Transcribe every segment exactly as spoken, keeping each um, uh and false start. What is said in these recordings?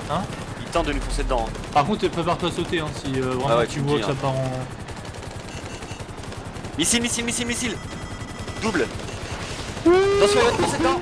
Hein? Il tente de nous foncer dedans. Hein. Par contre, prépare-toi à sauter hein, si euh, vraiment ah ouais, tu, tu vois dis, que hein. ça part en... Missile, missile, missile, missile. Double. Attention, il va te foncer dedans.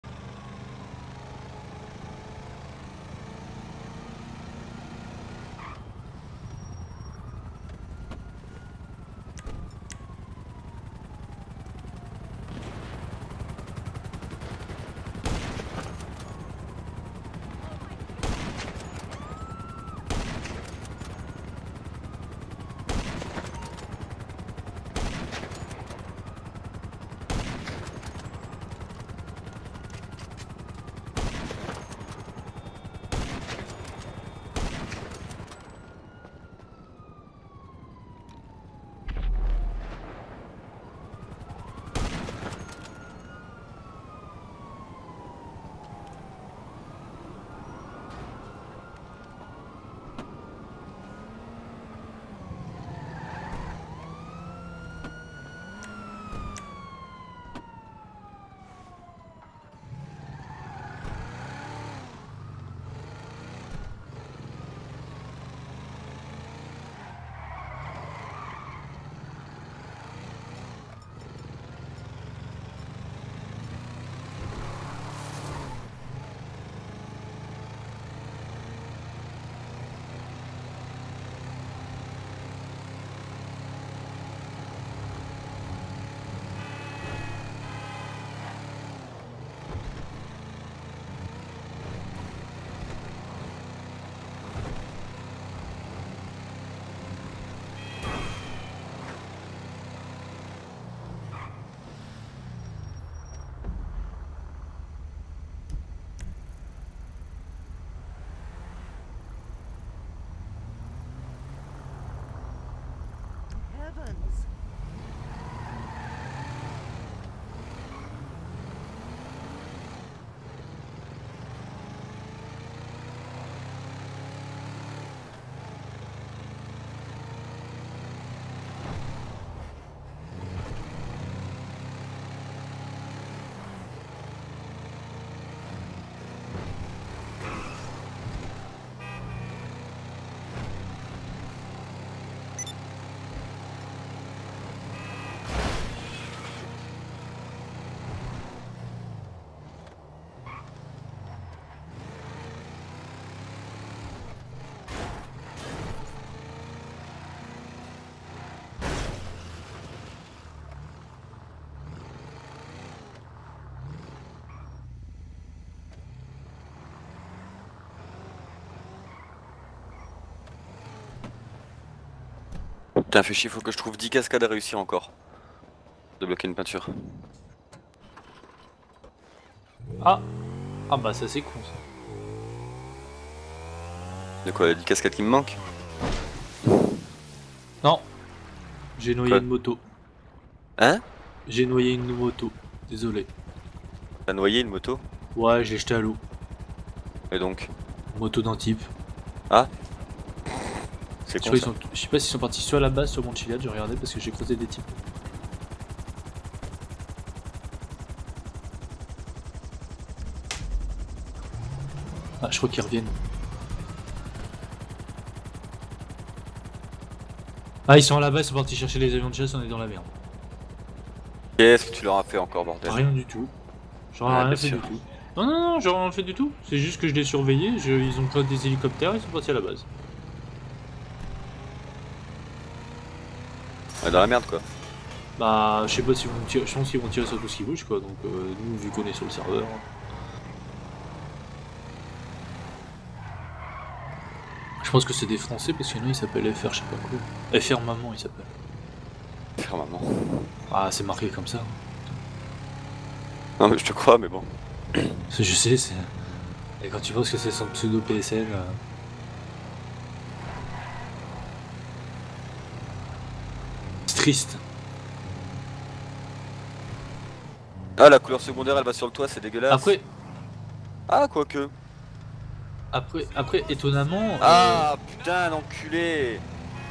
Putain, fait chier, faut que je trouve dix cascades à réussir encore. De bloquer une peinture. Ah. Ah bah ça c'est con ça. De quoi, dix cascades qui me manquent? Non. J'ai noyé quoi une moto. Hein? J'ai noyé une moto. Désolé. T'as noyé une moto? Ouais, je l'ai jeté à l'eau. Et donc? Moto d'un type. Ah? C'est con, Je, ça. sont... je sais pas s'ils sont partis soit à la base, soit au Mont Chiliad, je regardais parce que j'ai croisé des types. Ah, je crois qu'ils reviennent. Ah, ils sont à la base, ils sont partis chercher les avions de chasse, on est dans la merde. Qu'est-ce que tu leur as fait encore, bordel? Rien du tout. J'en ai Ouais, rien bien fait sûr. du tout. Non, non, non, j'en ai rien fait du tout. C'est juste que je l'ai surveillé, je... ils ont pris des hélicoptères, ils sont partis à la base. On est dans la merde, quoi. Bah, je sais pas si vont tirer, je pense qu'ils vont tirer sur tout ce qui bouge, quoi. Donc, euh, nous, vu qu'on est sur le serveur. Je pense que c'est des Français parce qu'il y en a, ils s'appellent F R, je sais pas quoi. F R Maman, il s'appelle. Faire maman. Ah, c'est marqué comme ça. Non, mais je te crois, mais bon. Je sais, c'est. Et quand tu penses que c'est son pseudo P S N. Euh... C'est triste. Ah, la couleur secondaire, elle va sur le toit, c'est dégueulasse. Après. Ah, quoique. Après, après, étonnamment. Ah, euh... putain, l'enculé.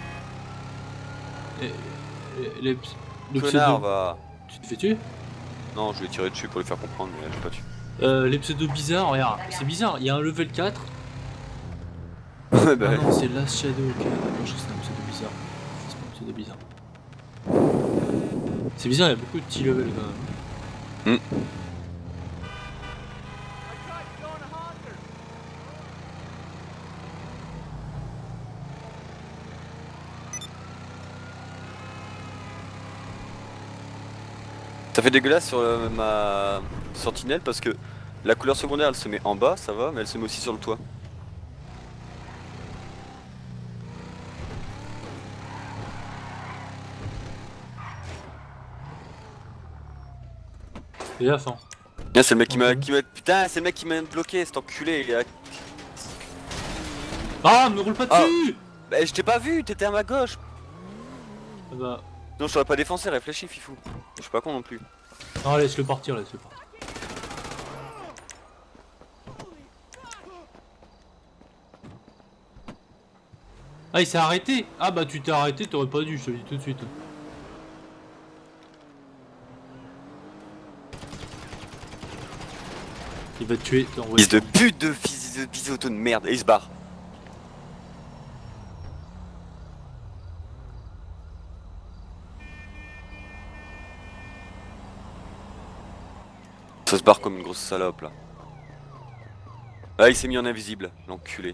Les, les, le Connard, pseudo... va. Tu te fais tuer? Non, je vais tirer dessus pour lui faire comprendre, mais je vais pas tuer. Euh, les pseudos bizarres, regarde, c'est bizarre, il y a un level quatre, Ouais, bah, Ah non, c'est Last Shadow, ok. D'accord, je crois que c'est un pseudo bizarre. C'est pas un pseudo bizarre. C'est bizarre, il y a beaucoup de T-level quand même. hmm. Ça fait dégueulasse sur euh, ma sentinelle parce que la couleur secondaire elle se met en bas, ça va, mais elle se met aussi sur le toit. Fais gaffe, hein. Ah, c'est le mec qui m'a. Ok. qui m'a. Putain, c'est le mec qui m'a bloqué, cet enculé. Il est à... Ah, me roule pas Ah. dessus. Bah, je t'ai pas vu, t'étais à ma gauche. Ah bah. Non, je t'aurais pas défoncé, réfléchis, fifou. Je suis pas con non plus. Non, laisse-le partir, laisse-le partir. Ah, il s'est arrêté. Ah bah tu t'es arrêté, t'aurais pas dû, je te le dis tout de suite. Il va te tuer, t'es envoyé. Fils de pute de fils de bisouto de merde, et il se barre. Ça se barre comme une grosse salope là. Ah, il s'est mis en invisible, l'enculé.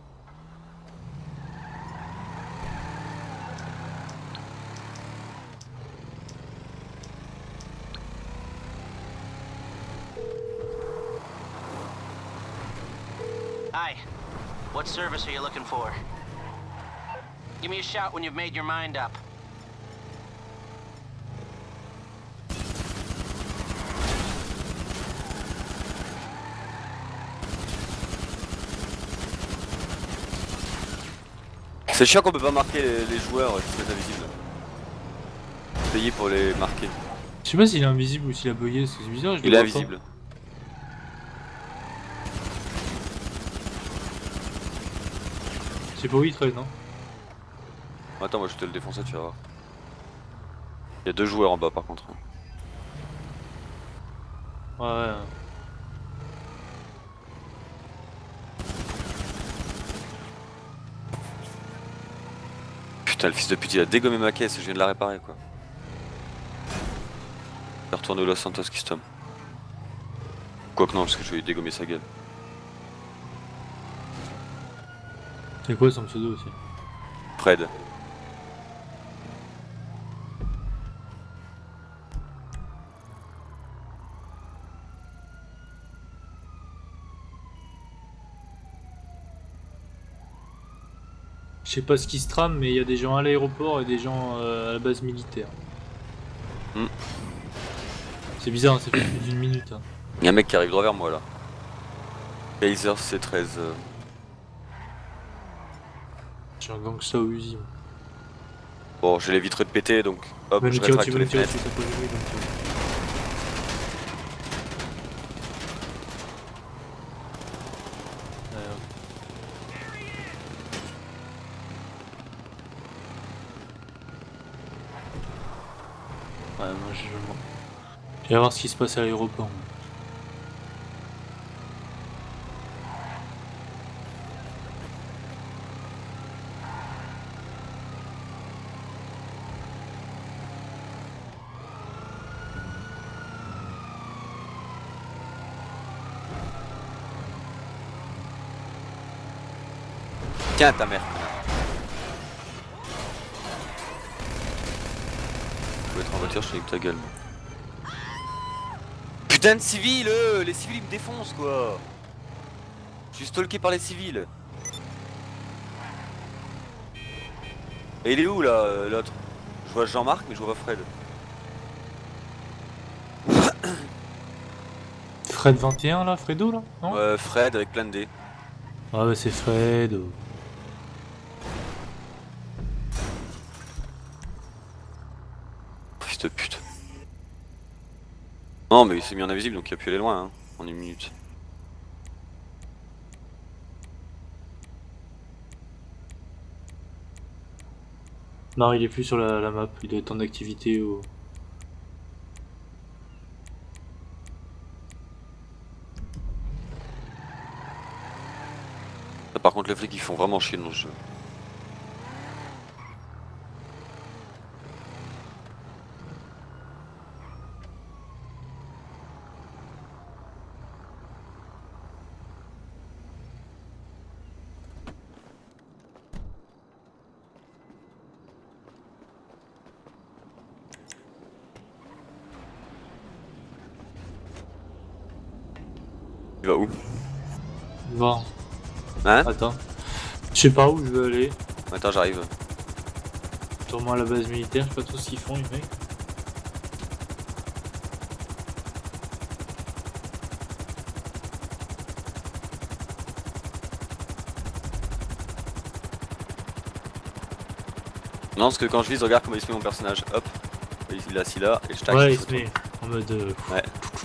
Hi. What service are you looking for? Give me a shout when you've made your mind up. C'est chiant qu'on peut pas marquer les, les joueurs qui se mettent invisibles. Payer pour les marquer. Je sais pas s'il est invisible ou s'il a bugué, c'est bizarre. Je le Il est vois invisible. pas. Je sais pas où il traîne, non? Attends, moi je te le défoncer, tu vas voir. Il y a deux joueurs en bas par contre. Ouais. Putain, le fils de pute, il a dégommé ma caisse, je viens de la réparer quoi. Il est retourné au Los Santos Custom. Quoique non, parce que je vais lui dégommer sa gueule. C'est quoi son pseudo aussi? Fred. Je sais pas ce qui se trame, mais il y a des gens à l'aéroport et des gens euh, à la base militaire. Mm. C'est bizarre, hein, ça fait plus d'une minute. Hein. Il y a un mec qui arrive droit vers moi là. Kaiser C treize. Euh... J'ai un gangsta au Uzi. Bon, j'ai les vitres de péter donc hop, Va je nous tirer rétracte dessus, va les nous tirer fenêtres. dessus, ça peut jouer, donc, euh. Ouais, ouais. Ouais, moi je vais voir. Je vais voir ce qui se passe à l'aéroport. Tiens ta mère. Je peux être en voiture, je suis avec ta gueule. Putain de civils, eux, les civils ils me défoncent quoi. Je suis stalké par les civils. Et il est où là, euh, l'autre? Je vois Jean-Marc mais je vois pas Fred. Fred vingt et un là, Fredo là, non? Ouais, Fred avec plein de dés. Ah ouais, c'est Fred. Fils de pute. Non mais il s'est mis en invisible donc il a pu aller loin hein, en une minute. Non, il est plus sur la, la map, il doit être en activité ou... Ça, par contre les flics ils font vraiment chier dans ce jeu. Tu vas où? Va. Hein? Attends. Je sais pas où je veux aller. Attends, j'arrive. Sûrement à la base militaire, je sais pas trop ce qu'ils font les mecs. Non, parce que quand je vise, regarde comment il se met mon personnage. Hop, il est assis là et je tac. Ouais, il se met en mode. Euh... Ouais.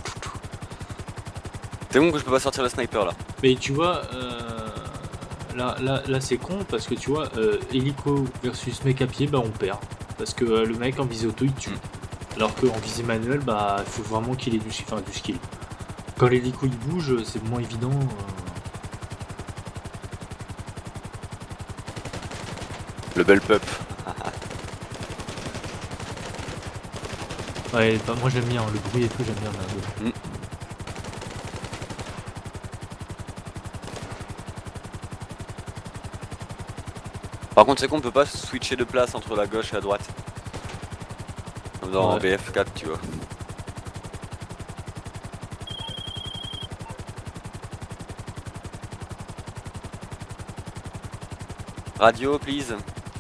C'est bon que je peux pas sortir le sniper là. Mais tu vois, euh, là, là, là c'est con parce que tu vois, euh, hélico versus mec à pied, bah on perd. Parce que euh, le mec en visée auto il tue. Mm. Alors qu'en visée manuelle, bah il faut vraiment qu'il ait du, enfin, du skill. Quand l'hélico il bouge, c'est moins évident. Euh... Le bel pup. Ouais, bah, moi j'aime bien, le bruit et tout, j'aime bien. Là, mm. Par contre, c'est qu'on peut pas switcher de place entre la gauche et la droite. Comme dans ouais. B F quatre, tu vois. Radio, please.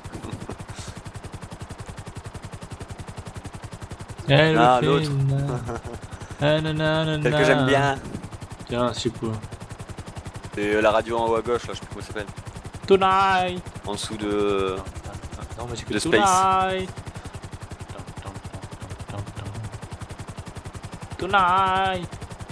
Ah, l'autre. Celle que j'aime bien. Tiens, je sais pas. C'est la radio en haut à gauche, là, je sais plus comment ça s'appelle. Tonight. En dessous de... Non, mais de Space. Tonight. Tonight.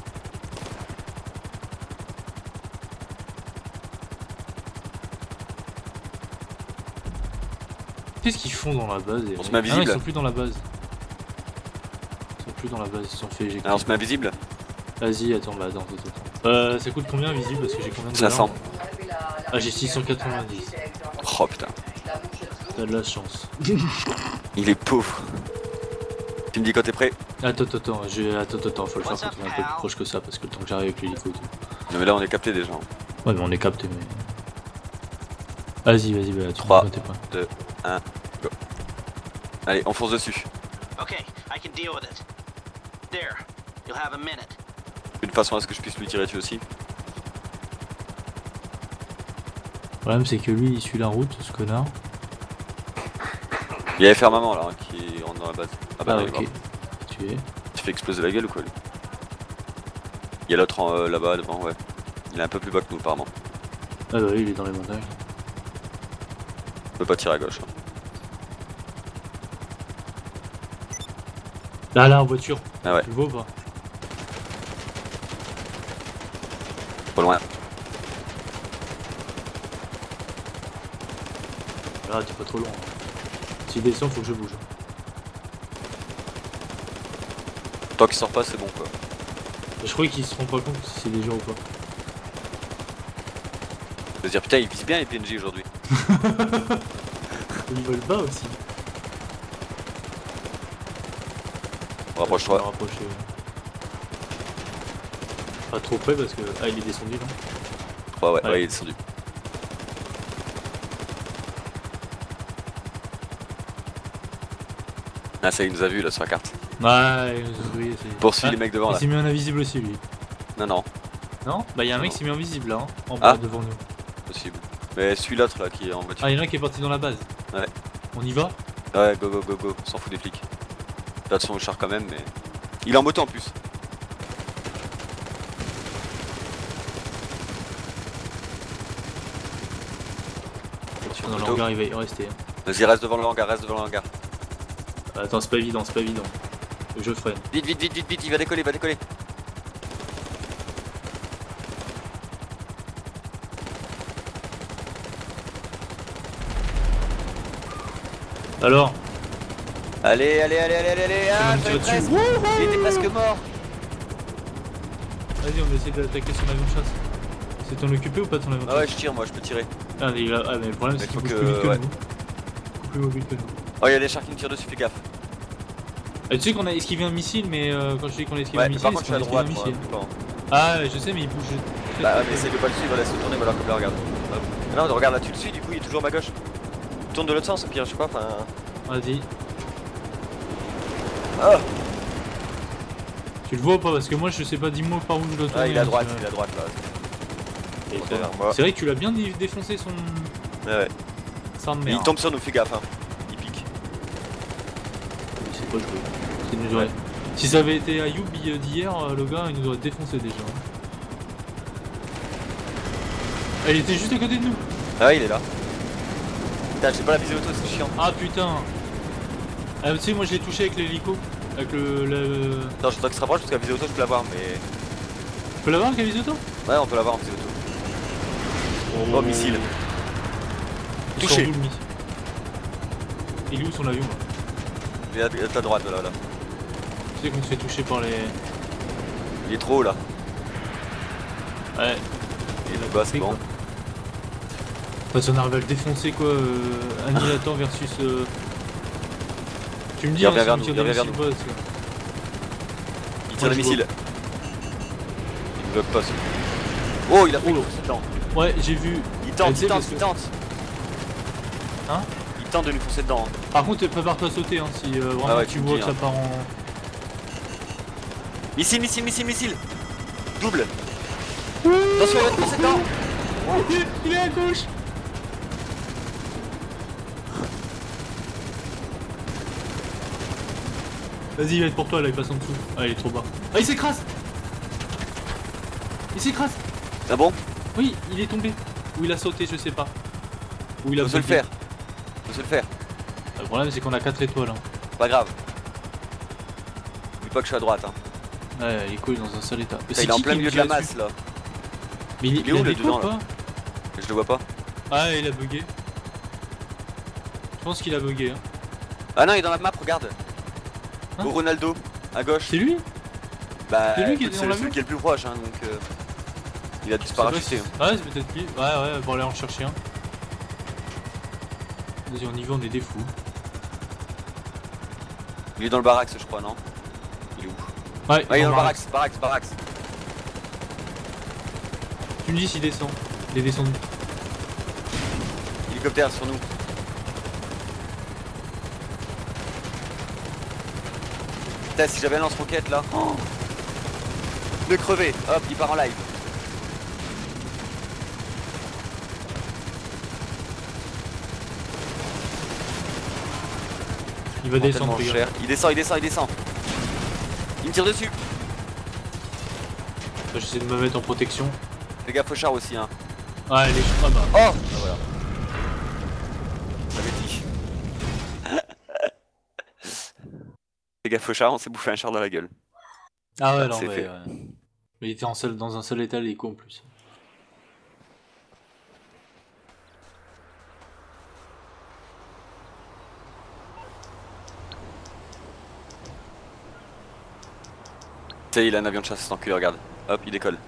Qu'est-ce qu'ils font dans la base? On se met invisible. Ah, ils sont plus dans la base. Ils sont plus dans la base, ils se sont fait éjecter. Alors on se met invisible. Vas-y, attends, bah attends, attends, attends. Euh, ça coûte combien invisible? Parce que j'ai combien de cinq cents. Ah, j'ai six cent quatre-vingt-dix. Oh putain. T'as de la chance. Il est pauvre. Tu me dis quand t'es prêt? Attends, attends, attends, j'ai... attends, attends, faut le faire quand on est un peu plus proche que ça, parce que le temps que j'arrive avec l'hélico et tout. Non mais là on est capté déjà. Ouais, mais on est capté, mais... Vas-y, vas-y, bah, tu trois, me dis pas. deux, un, go. Allez, on fonce dessus. Okay, I can deal with it. There, you'll have a minute. Une façon à ce que je puisse lui tirer dessus aussi. Le problème, c'est que lui, il suit la route, ce connard. Il y avait faire maman là, hein, qui rentre dans la base. Ah bah ah, non, ok. Tu es. Tu fais exploser la gueule ou quoi lui? Il y a l'autre euh, là-bas devant, ouais. Il est un peu plus bas que nous apparemment. Ah bah oui, il est dans les montagnes. On peut pas tirer à gauche. Hein. Là, là, en voiture. Ah ouais. Tu le vois ou pas? Pas loin. Là, t'es pas trop loin. S'il descend, faut que je bouge. Tant qu'il sort pas, c'est bon quoi. Je crois qu'ils se rendent pas compte si c'est des gens ou pas. Je veux dire, putain, ils visent bien les P N J aujourd'hui. Ils volent bas aussi. Rapproche-toi. Rapprocher. Pas trop près parce que. Ah, il est descendu là. Ouais, ouais, Ouais. ouais, il est descendu. Ah, ça, il nous a vu là sur la carte. Ouais, il nous a oublié, c'est. Poursuis Ah, les mecs devant il là. s'est mis en invisible aussi lui. Non, non, Non? Bah, y'a un Non. mec qui s'est mis en visible là, hein, en Ah. bas devant nous. possible. Mais suis l'autre là qui est en voiture. Ah, y'en a un qui est parti dans la base. Ouais. On y va? Ouais, go go go go, on s'en fout des flics. Là de son char quand même, mais. Il est en moto en plus. Sur Dans le moto. hangar, il va y rester. hein. Vas-y, reste devant le hangar, reste devant le hangar. Attends, c'est pas évident, c'est pas évident. Je freine. Vite, vite, vite, vite, vite, il va décoller, il va décoller. Alors? Allez, allez, allez, allez, allez, allez, ah, me j'avais tirer dessus. presque. Il était presque mort. Vas-y, on va essayer d'attaquer son avion de chasse. C'est ton occupé ou pas ton avantage? Ah ouais, je tire, moi, je peux tirer. Ah mais, il a... ah, mais le problème c'est Mais qu'il faut bouge que- plus vite que ouais. nous. Beaucoup plus mobile que nous. Oh, il y a des chars qui me tirent dessus, fais gaffe. Ah, tu sais qu'on a esquivé un missile, mais euh, quand je dis qu'on a esquivé Ouais, un mais missile, par contre, je c'est suis à qu'on a esquivé un droite, moi. missile. Bon. Ah ouais, je sais, mais il bouge. très, Bah, très, mais très essaye de pas le suivre, laisse-le tourner, voilà, comme là, regarde. Hop. Ah non, regarde là, tu le suis, du coup, il est toujours à ma gauche. Tourne de l'autre sens, au pire, je sais pas, enfin. Vas-y. Ah, Tu le vois ou pas? Parce que moi je sais pas, dis-moi par où je dois tourner. ah il est à hein, droite, parce il que- est à droite là. Et Il ça- vers moi. C'est vrai que tu l'as bien dé- défoncé son. Ouais, ouais. Sa Mais mère. il tombe sur nous, fais gaffe, hein. Il pique. Il sait pas jouer. Il nous aurait- Si ça avait été Ayoub d'hier, euh, le gars il nous aurait défoncé déjà. Ah, il était juste à côté de nous. Ah ouais, il est là. Putain, j'ai pas la visée auto, c'est chiant. Ah putain. Ah, tu sais, moi je l'ai touché avec l'hélico. Avec le. le... Non, je dois que se rapproche parce que la visée auto, je peux l'avoir, mais. Tu peux l'avoir avec la visoto? Ouais, on peut l'avoir en visée auto. Oh, missile. Il Touché. sort d'où, le missile. Il est où son avion là? Il est à ta droite, là, là. Tu sais qu'on se fait toucher par les. Il est trop haut là. Ouais. Il est plus bas, c'est bon. Enfin, si on arrive à le défoncer quoi, euh, Annihilator versus. Euh... Tu me dis, Il hein, revient si vers on nous, tire il des revient vers missiles nous. pas, parce que- Il tire Ouais, le je missile. Il me bloque pas ce. Oh, il a fait Oh. une foncer dedans. Ouais, j'ai vu. Il Ah, tente, tu il sais, tente, parce il que- tente. Hein? Il tente de nous foncer dedans. Par contre, prépare-toi à sauter hein, si euh, vraiment Ah ouais, tu tu me vois dis, que ça hein. part en. Missile, missile, missile, missile. Double. Attention, il va te foncer dedans. Il, il est à gauche. Vas-y, il va être pour toi là, il passe en dessous. Ah, il est trop bas. Ah, il s'écrase. Il s'écrase. Ah bon? Oui, il est tombé. Ou il a sauté, je sais pas. Ou il a Faut se le bugué. faire. Faut se le faire. Le problème, c'est qu'on a quatre étoiles. Hein. Pas grave. N'oublie pas que je suis à droite. Hein. Ouais, il est cool dans un seul état. Mais Ça, c'est il est en qui plein qui milieu me de la tire masse là. dessus? Mais il, Il est où, a le des dedans, coups, là? pas Je le vois pas. Ah, il a bugué. Je pense qu'il a bugué. Hein. Ah non, il est dans la map, regarde. Hein? Au Ronaldo, à gauche. C'est lui? Bah, c'est lui qui est dans c'est le l'avion celui qui est le plus proche, hein, donc. Euh... Il a dû se Je sais pas parachuter. si- hein. Ouais, c'est peut-être lui. Ouais, ouais, pour aller en chercher un. Vas-y, on y va, on est des fous. Il est dans le barax, je crois, non? Il est où? Ouais, Ah, il est dans le Barax. barax, barax, barax. Tu me dis s'il descend. Il est descendu. Hélicoptère sur nous. Putain, si j'avais un lance-roquette là. Oh, de crever. Hop, il part en live. Il va Oh, descendre, tellement regarde. cher. Il descend, il descend, il descend. Il me tire dessus. J'essaie de me mettre en protection. Fais gaffe au char aussi, hein. Ah, elle est. Ah bah. Oh, ah, voilà. J'avais dit. Fais gaffe au char, on s'est bouffé un char dans la gueule. Ah ouais, Ah, non, c'est ouais, fait. ouais. Mais il était en seul, dans un seul état, l'écho en plus. Tu sais, il a un avion de chasse, cet enculé, regarde. Hop, il décolle.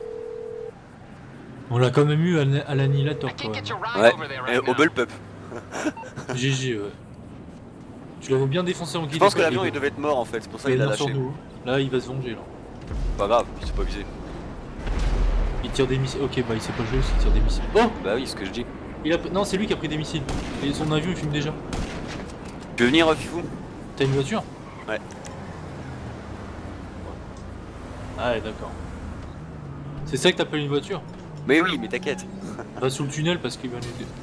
On l'a quand même eu à, à l'annihilator, I quoi. can't get your ride Ouais, over there et right au now. bullpup. G G, ouais. Tu l'as bien défoncé en guide. Je pense que l'avion il devait être mort en fait, c'est pour ça qu'il a lâché. sur nous. Là, il va se venger, là. Pas grave, il s'est pas visé. Il tire des missiles. Ok, bah il sait pas jouer s'il tire des missiles. Oh, Bah oui, c'est ce que je dis. il a... Non, c'est lui qui a pris des missiles. Et son avion, il fume déjà. Tu veux venir, Fifou? T'as une voiture? Ouais. Ah ouais, d'accord. C'est ça que t'appelles une voiture? Mais oui, mais t'inquiète. Va sous le tunnel parce qu'il va nous... Il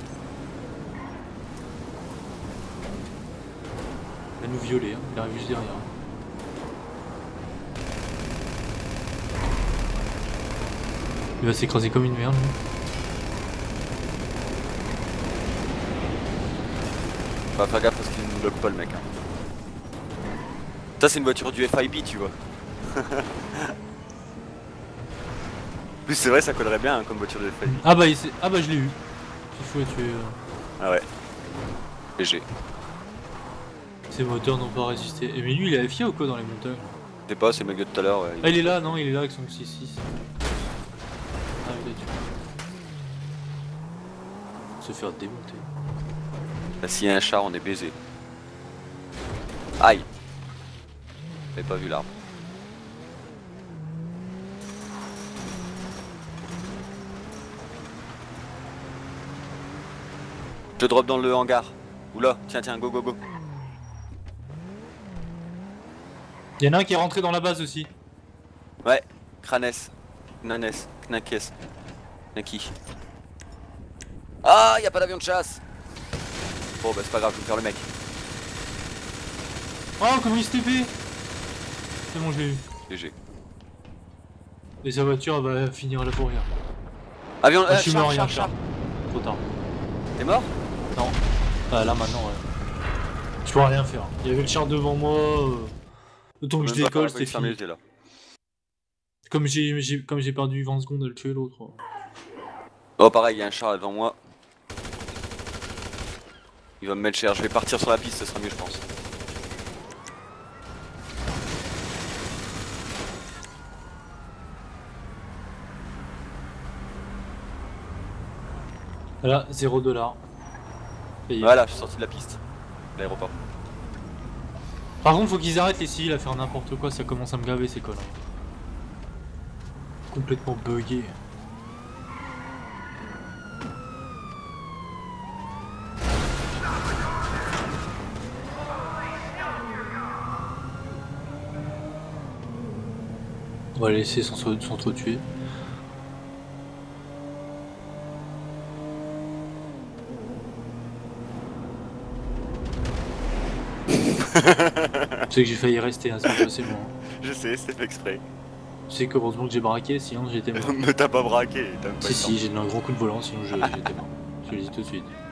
va nous violer, hein. Il arrive juste derrière. Il va s'écraser comme une merde. lui. On va faire gaffe parce qu'il ne bloque pas le mec. Hein. Ça c'est une voiture du F I B, tu vois. En plus c'est vrai, ça collerait bien hein, comme voiture de F I B. Ah bah, il s'est- ah bah je l'ai eu. Il faut tuer. Euh... Ah ouais. Léger. Ces moteurs n'ont pas résisté. Et mais lui il est F I A ou quoi dans les montagnes? Je sais pas, c'est le mec de tout à l'heure. Ouais. Ah il est là, non, il est là avec son six six. Ah il a Se faire démonter. Bah, s'il y a un char, on est baisé. Aïe. J'avais pas vu l'arbre. Je drop dans le hangar. Oula, tiens, tiens, go, go, go. Il y en a un qui est rentré dans la base aussi. Ouais, Kranes, Knanes, Knakes, Knaki. Ah, y a pas d'avion de chasse. Bon, bah c'est pas grave, je vais me faire le mec. Oh, comment il se T P. C'est bon, je l'ai eu. G G. Et sa voiture elle va finir là pour rien. Avion, Ah, euh, je suis char, mort, char, rien, char. Trop tard. T'es mort? Non. Ah, là maintenant, ouais. Je peux rien faire. Il y avait le char devant moi. Euh... Le temps que je décolle, c'était fini. Là. Comme j'ai comme j'ai perdu vingt secondes à le tuer l'autre. Oh pareil, il y a un char devant moi. Il va me mettre cher, je vais partir sur la piste, ce sera mieux je pense. Voilà, zéro dollar. Voilà, je suis sorti de la piste. L'aéroport. Par contre, faut qu'ils arrêtent les civils à faire n'importe quoi, ça commence à me gaver ces conneries. Complètement bugué. On va les laisser s'entretuer. Tu sais que j'ai failli rester, hein, c'est bon. Je sais, c'est fait exprès. Tu sais qu'heureusement que j'ai braqué, sinon j'étais mort. Ne t'as pas braqué, t'as Si si, j'ai donné un gros coup de volant, sinon j'étais mort. Je le dis tout de suite.